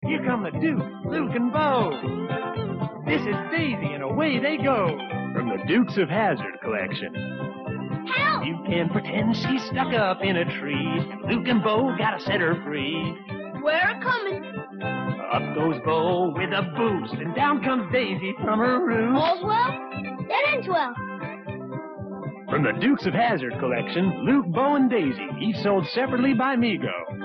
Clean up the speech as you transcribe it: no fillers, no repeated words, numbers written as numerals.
Here come the Duke, Luke, and Bo. This is Daisy, and away they go. From the Dukes of Hazzard collection. Help! You can pretend she's stuck up in a tree, and Luke and Bo gotta set her free. We're coming. Up goes Bo with a boost, and down comes Daisy from her roost. All's well, that ends well. From the Dukes of Hazzard collection, Luke, Bo, and Daisy, each sold separately by Mego.